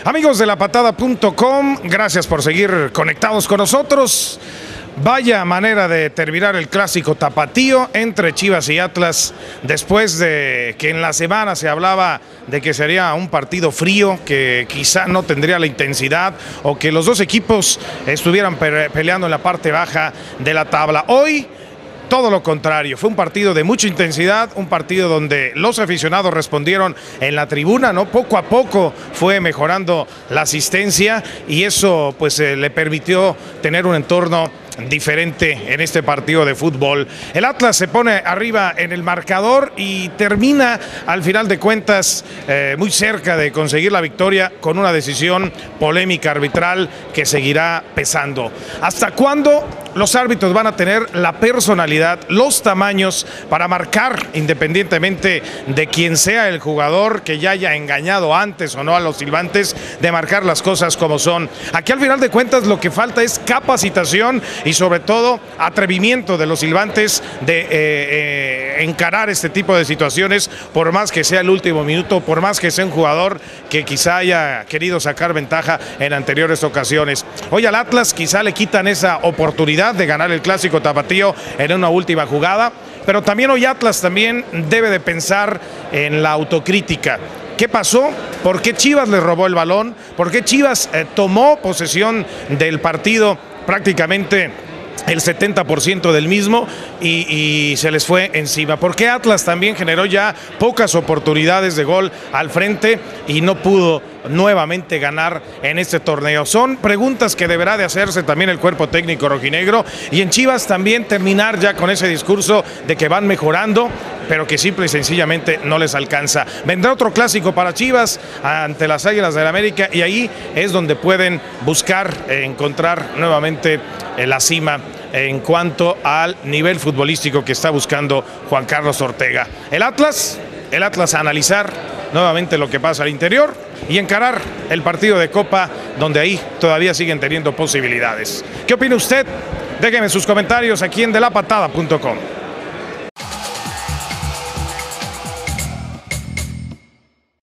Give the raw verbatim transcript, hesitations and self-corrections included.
Amigos de la patada punto com, gracias por seguir conectados con nosotros. Vaya manera de terminar el clásico tapatío entre Chivas y Atlas, después de que en la semana se hablaba de que sería un partido frío, que quizá no tendría la intensidad o que los dos equipos estuvieran peleando en la parte baja de la tabla. Hoy todo lo contrario, fue un partido de mucha intensidad, un partido donde los aficionados respondieron en la tribuna, ¿no? Poco a poco fue mejorando la asistencia y eso pues eh, le permitió tener un entorno diferente en este partido de fútbol. El Atlas se pone arriba en el marcador y termina al final de cuentas eh, muy cerca de conseguir la victoria con una decisión polémica arbitral que seguirá pesando. ¿Hasta cuándo los árbitros van a tener la personalidad, los tamaños para marcar, independientemente de quién sea el jugador que ya haya engañado antes o no a los silbantes, de marcar las cosas como son? Aquí al final de cuentas lo que falta es capacitación y sobre todo atrevimiento de los silbantes de eh, eh, encarar este tipo de situaciones, por más que sea el último minuto, por más que sea un jugador que quizá haya querido sacar ventaja en anteriores ocasiones. Hoy al Atlas quizá le quitan esa oportunidad de ganar el clásico tapatío en una última jugada, pero también hoy Atlas también debe de pensar en la autocrítica. ¿Qué pasó? ¿Por qué Chivas le robó el balón? ¿Por qué Chivas eh, tomó posesión del partido prácticamente el setenta por ciento del mismo y, y se les fue encima? ¿Por qué Atlas también generó ya pocas oportunidades de gol al frente y no pudo nuevamente ganar en este torneo? Son preguntas que deberá de hacerse también el cuerpo técnico rojinegro, y en Chivas también terminar ya con ese discurso de que van mejorando, pero que simple y sencillamente no les alcanza. Vendrá otro clásico para Chivas ante las Águilas del América y ahí es donde pueden buscar eh, encontrar nuevamente eh, la cima en cuanto al nivel futbolístico que está buscando Juan Carlos Ortega. El Atlas, el Atlas a analizar nuevamente lo que pasa al interior y encarar el partido de Copa, donde ahí todavía siguen teniendo posibilidades. ¿Qué opina usted? Déjeme sus comentarios aquí en de la patada punto com.